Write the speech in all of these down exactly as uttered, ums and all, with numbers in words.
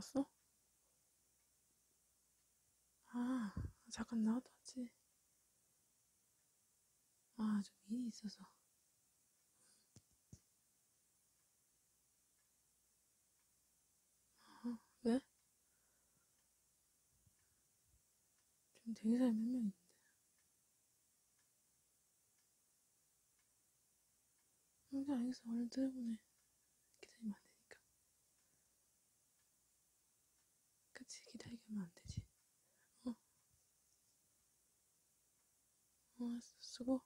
나갔어? 아, 잠깐 나갔다 왔지. 아, 좀 일이 있어서. 어, 왜? 지금 되게 사람이 몇 명 있는데. 응, 알겠어. 얼른 들어보내. 기다리면 안 되니까. 그치, 기다리게 하면 안 되지. 어, 어, 알았어. 수고.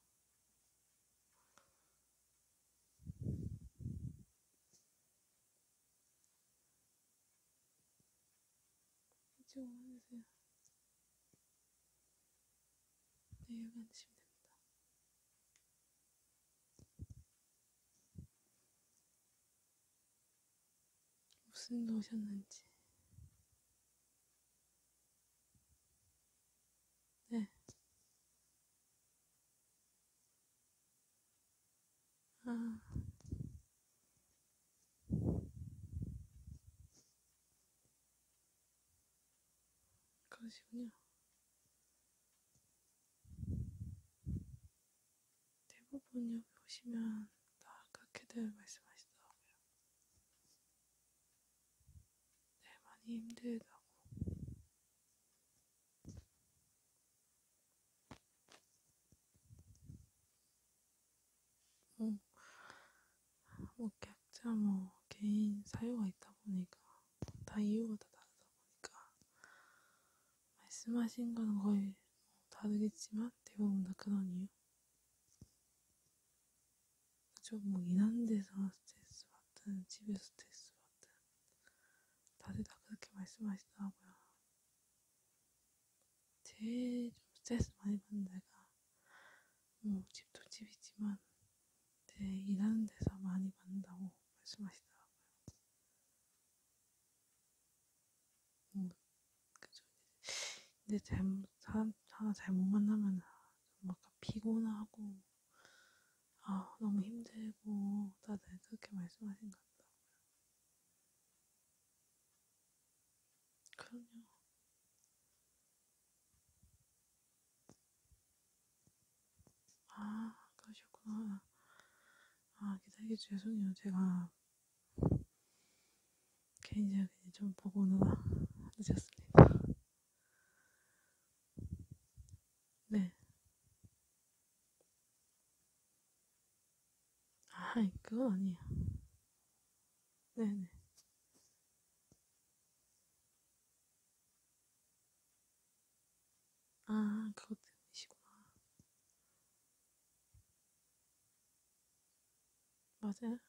이쪽으로 앉으세요. 네, 여기 앉으시면 됩니다. 무슨 일 오셨는지. 네. 아, 그러시군요. 대부분 여기 오시면 다 그렇게들 말씀하시더라고요. 네, 많이 힘들다고. 뭐, 뭐 각자 뭐 개인 사유가 있다 보니까 다 이유가 다 다르다 보니까 말씀하신 건 거의 뭐 다르겠지만 대부분 다 그런 이유. 그죠? 뭐 일하는 데서 스트레스 받든 집에서 스트레스 받든 다들 다 그렇게 말씀하시더라고요. 제일 좀 스트레스 많이 받는 데가 뭐 집도 집이지만 제 일하는 데서 많이 받는다고 말씀하시더라고요. 음, 그죠? 근데 잘못 사람 하나 잘못 만나면 좀 약간 피곤하고 아 너무 힘들고 다들 그렇게 말씀하신 것 같다. 그럼요. 아 그러셨구나. 아 기다리게 죄송해요. 제가 개인적인 좀 보고 오느라 늦었습니다. 네. 아 그건 아니에요. 네네. 아 그것 때문이시구나. 맞아요.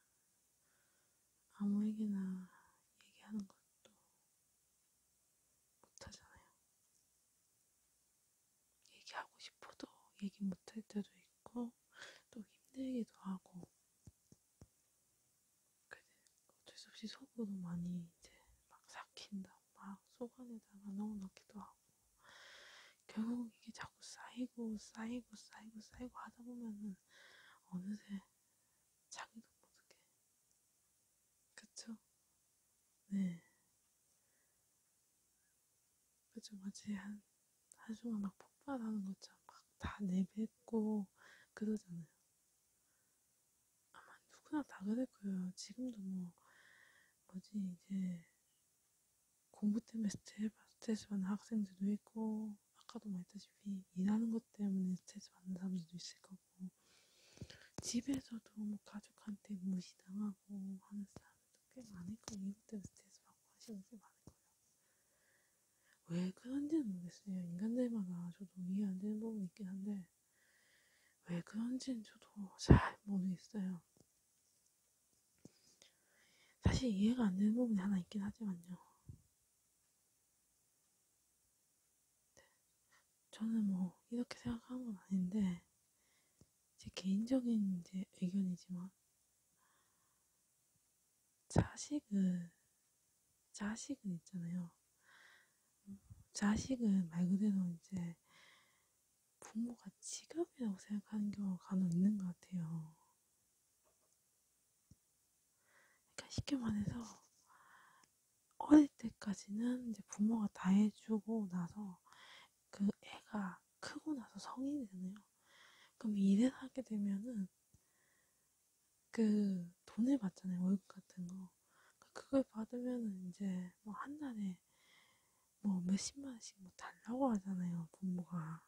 아무에게나 얘기하는 것도 못하잖아요. 얘기하고 싶어도 얘기 못할 때도 있고 또 힘들기도 하고 그래 어쩔 수 없이 속으로 많이 이제 막 삭힌다고 막 속 안에다가 넣어놓기도 하고 결국 이게 자꾸 쌓이고 쌓이고 쌓이고 쌓이고 하다 보면은 어느새 자기도 모르게 그쵸? 네 그쵸 마치 한 한순간 막 폭발하는 것처럼 막 다 내뱉고 그러잖아요. 아마 누구나 다 그럴 거예요. 지금도 뭐 뭐지 이제 공부 때문에 스트레스, 스트레스 받는 학생들도 있고 아까도 말했다시피 일하는 것 때문에 스트레스 받는 사람들도 있을 거고 집에서도 뭐 가족한테 무시당하고 하는 사람들도 꽤 많을 거예요. 이것 때문에 스트레스 받고 하시는 게 많을 거예요. 왜 그런지는 모르겠어요. 인간들마다 저도 이해 안 되는 부분이 있긴 한데 왜 그런지는 저도 잘 모르겠어요. 사실 이해가 안 되는 부분이 하나 있긴 하지만요. 저는 뭐 이렇게 생각하는 건 아닌데 제 개인적인 이제 의견이지만 자식을 자식은 있잖아요. 자식은 말 그대로 이제 부모가 직업이라고 생각하는 경우가 간혹 있는 것 같아요. 그러니까 쉽게 말해서 어릴 때까지는 이제 부모가 다 해주고 나서 그 애가 크고 나서 성인이 되잖아요. 그럼 일을 하게 되면은 그 돈을 받잖아요. 월급 같은 거. 그걸 받으면은 이제 뭐 한 달에 뭐 몇십만 원씩 뭐 달라고 하잖아요. 부모가.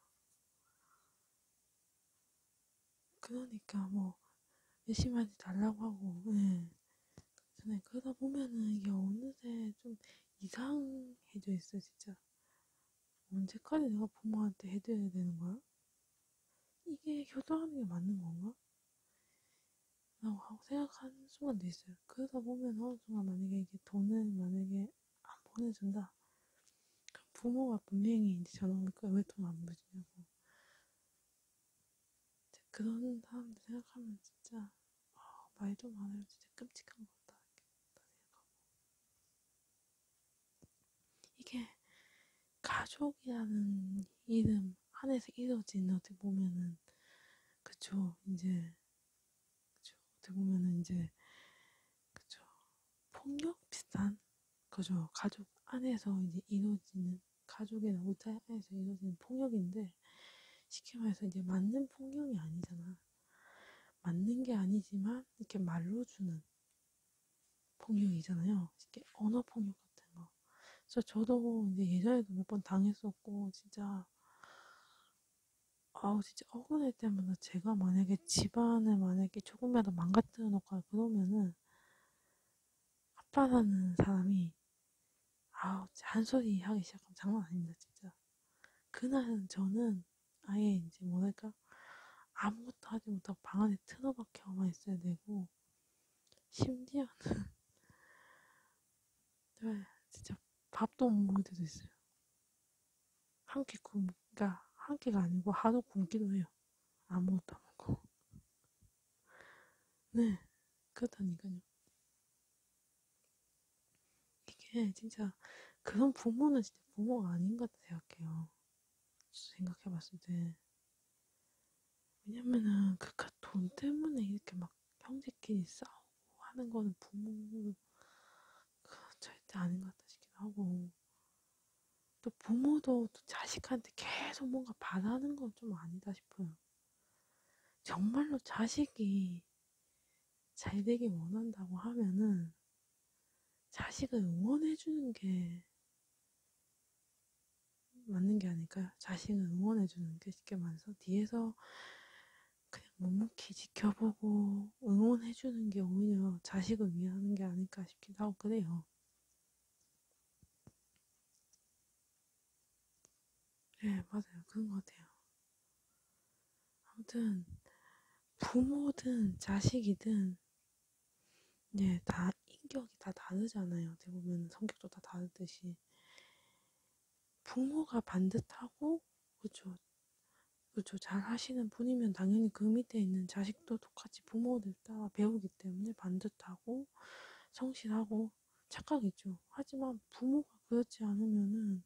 그러니까 뭐 몇십만 원씩 달라고 하고, 예. 네. 그러다 보면은 이게 어느새 좀 이상해져 있어요, 진짜. 언제까지 내가 부모한테 해드려야 되는 거야? 이게 효도하는 게 맞는 건가? 라고 하고 생각하는 순간도 있어요. 그러다 보면 어느 순간 만약에 이게 돈을 만약에 안 보내준다. 그럼 부모가 분명히 이제 전화 올 거야. 왜 돈 안 보내주냐고. 그런 사람들 생각하면 진짜 어, 말도 많아요. 진짜 끔찍한 것 같다. 이게 가족이라는 이름 안에서 이루어진 어떻게 보면은 그쵸 이제 그쵸 어떻게 보면은 이제 그쵸 폭력 비슷한 그죠 가족 안에서 이제 이루어지는 가족이나 우리 안에서 이루어지는 폭력인데 쉽게 말해서 이제 맞는 폭력이 아니잖아. 맞는 게 아니지만 이렇게 말로 주는 폭력이잖아요. 이렇게 언어 폭력 같은 거. 그래서 저도 이제 예전에도 몇 번 당했었고 진짜 아우 진짜 억울할 때마다 제가 만약에 집안을 만약에 조금이라도 망가뜨려 놓고 그러면은 아빠라는 사람이 아우 잔소리 하기 시작하면 장난 아닙니다 진짜. 그날은 저는 아예 이제 뭐랄까 아무것도 하지 못하고 방 안에 틀어박혀만 있어야 되고 심지어는 네, 진짜 밥도 못 먹을 때도 있어요. 한 끼 굶, 그러니까 한 끼가 아니고 하루 굶기도 해요. 아무것도 안 먹고. 네, 그렇다니까요. 이게 진짜 그런 부모는 진짜 부모가 아닌 것 같다 생각해요. 생각해봤을 때. 왜냐면은 그깟 돈 때문에 이렇게 막 형제끼리 싸우고 하는 거는 부모 그 절대 아닌 것 같다 싶기도 하고 또 부모도 또 자식한테 계속 뭔가 바라는 건 좀 아니다 싶어요. 정말로 자식이 잘 되길 원한다고 하면은 자식을 응원해주는 게 맞는 게 아닐까요? 자식을 응원해주는 게 쉽게 말해서 뒤에서 그냥 묵묵히 지켜보고 응원해주는 게 오히려 자식을 위하는 게 아닐까 싶기도 하고 그래요. 네, 맞아요. 그런 것 같아요. 아무튼 부모든 자식이든 이제 다 인격이 다 다르잖아요. 어떻게 보면 성격도 다 다르듯이 부모가 반듯하고 그쵸 그쵸 잘 하시는 분이면 당연히 그 밑에 있는 자식도 똑같이 부모를 따라 배우기 때문에 반듯하고 성실하고 착하겠죠. 하지만 부모가 그렇지 않으면은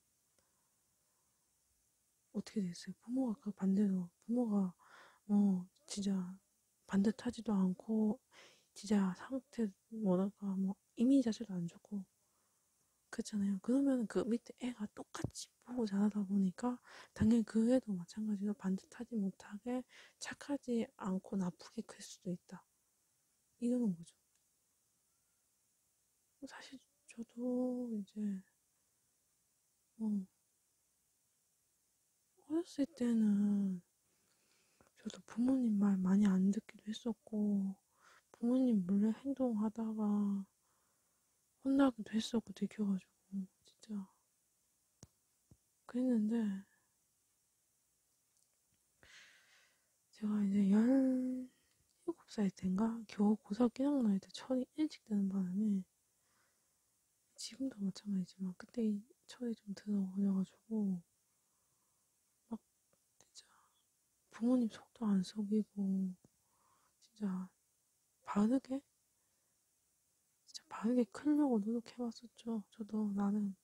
어떻게 됐어요? 부모가 그 반대로 부모가 어 진짜 반듯하지도 않고 진짜 상태 뭐랄까 뭐 이미지 자체도 안 좋고 그렇잖아요. 그러면 그 밑에 애가 똑같이 보고 자라다 보니까 당연히 그 애도 마찬가지로 반듯하지 못하게 착하지 않고 나쁘게 클 수도 있다. 이러는 거죠. 사실 저도 이제 뭐 어렸을 때는 저도 부모님 말 많이 안 듣기도 했었고 부모님 몰래 행동하다가 혼나기도 했었고 들켜가지고 진짜 그랬는데 제가 이제 열일곱 살 때인가 겨우 고등학교 일 학년 때 철이 일찍 드는 바람에 지금도 마찬가지지만 그때 철이 좀 들어버려가지고 막 진짜 부모님 속도 안 속이고 진짜 바르게 진짜 바르게 크려고 노력해봤었죠. 저도 나는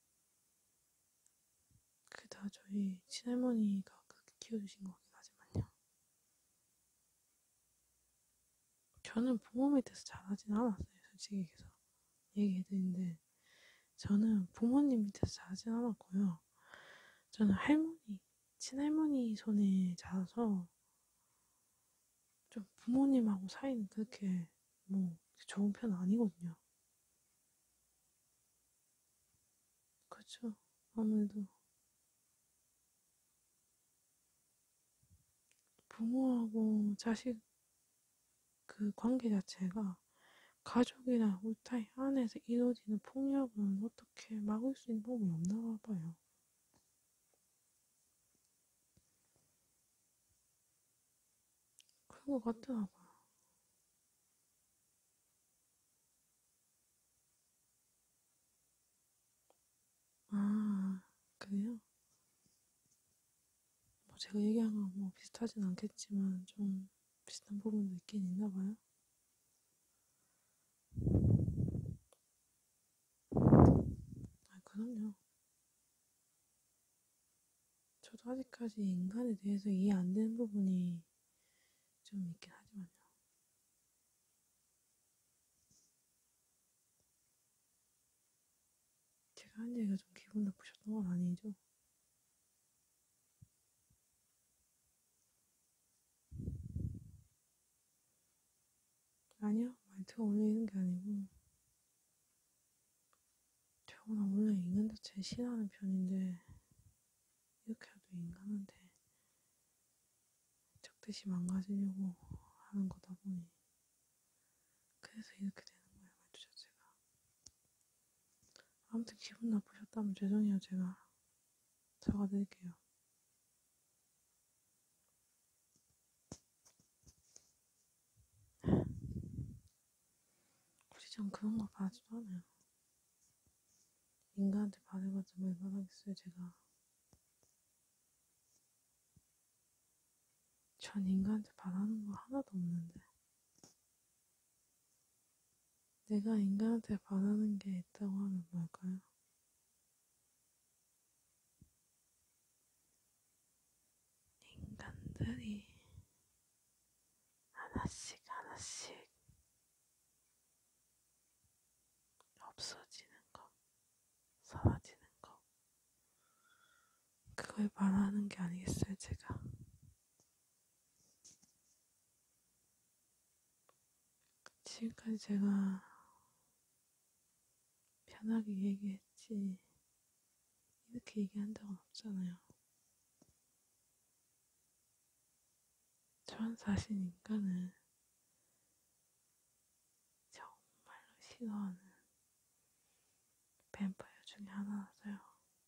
그게 다 저희 친할머니가 그렇게 키워주신 거긴 하지만요. 저는 부모 밑에서 자라진 않았어요. 솔직히 얘기해서 얘기해드리는데 저는 부모님 밑에서 자라진 않았고요. 저는 할머니, 친할머니 손에 자라서 좀 부모님하고 사이는 그렇게 뭐 좋은 편은 아니거든요. 그렇죠. 아무래도 부모하고 자식 그 관계 자체가 가족이나 울타리 안에서 이루어지는 폭력은 어떻게 막을 수 있는 방법이 없나 봐요. 그런 것 같더라고요. 아, 그래요? 뭐 제가 얘기한 건 뭐 비슷하진 않겠지만 좀 비슷한 부분도 있긴 있나 봐요. 아, 그럼요. 저도 아직까지 인간에 대해서 이해 안 되는 부분이 좀 있긴 하지만요. 제가 한 얘기가 좀 기분 나쁘셨던 건 아니죠? 아니요, 말투가 원래 이런 게 아니고, 제가 원래 인간 자체 싫어하는 편인데, 이렇게라도 인간한테 적듯이 망가지려고 하는 거다 보니, 그래서 이렇게 되는 거예요, 말투 자체가. 아무튼 기분 나쁘셨다면 죄송해요, 제가. 사과드릴게요. 굳이 전 그런 거 바라지도 않아요. 인간한테 바래봤자 뭘 바라겠어요, 제가. 전 인간한테 바라는 거 하나도 없는데. 내가 인간한테 바라는 게 있다고 하면 뭘까요? 인간들이 하나씩 하나씩 없어지는 거, 사라지는 거. 그걸 바라는 게 아니겠어요, 제가. 지금까지 제가 편하게 얘기했지, 이렇게 얘기한 적은 없잖아요. 전 사실 인간을 정말로 싫어하는 뱀파이어 중에 하나라서요.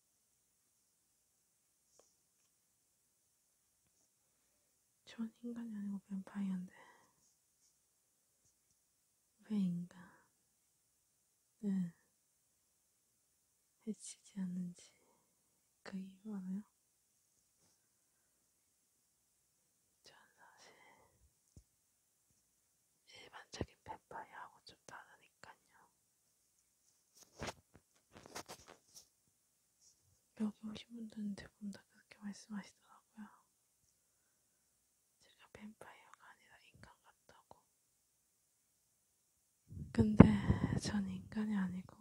전 인간이 아니고 뱀파이어인데 왜 인간을 해치지 않는지 그 이유 알아요? 전 사실 일반적인 뱀파이어하고 좀 다르니까요. 여기 오신 분들은 대부분 다 그렇게 말씀하시더라고요. 제가 뱀파이어가 아니라 인간 같다고. 근데 전 인간이 아니고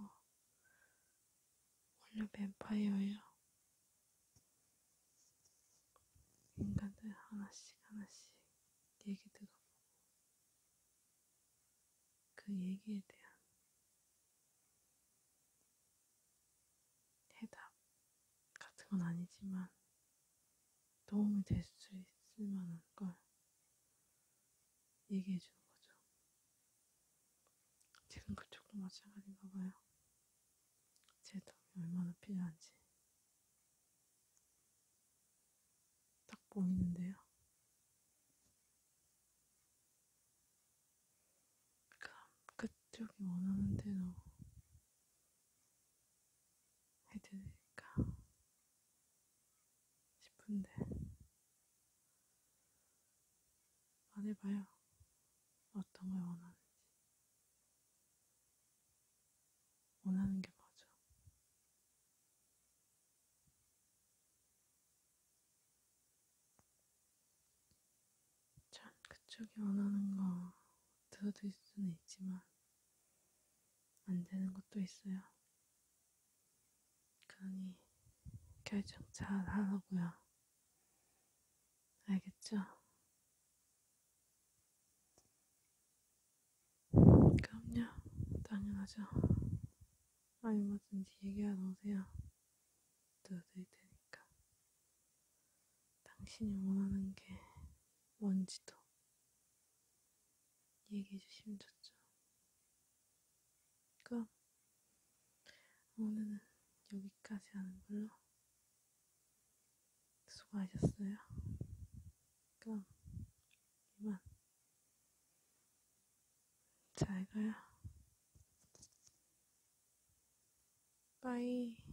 원래 뱀파이어예요. 인간들 하나씩 하나씩 얘기 들어보고 그 얘기에 대한 해답 같은 건 아니지만 도움이 될 수 있을 만한 걸 얘기해 주는 거죠. 지금 그쪽도 마찬가지인가 봐요. 제 도움이 얼마나 필요한지 딱 보이는데요. 그럼 그쪽이 원하는 대로 해드릴까 싶은데 말해봐요. 어떤 걸 원하는지. 원하는 게 뭐죠? 전 그쪽이 원하는 거 들어드릴 수는 있지만 안 되는 것도 있어요. 많이 결정 잘 하라고요. 알겠죠? 그럼요. 당연하죠. 아니 뭐든지 얘기하러 오세요. 들어드릴 테니까. 당신이 원하는 게 뭔지도 얘기해 주시면 좋죠. 그럼 오늘은 여기까지 하는 걸로. 수고하셨어요. 그럼 이만 잘 가요. 빠이.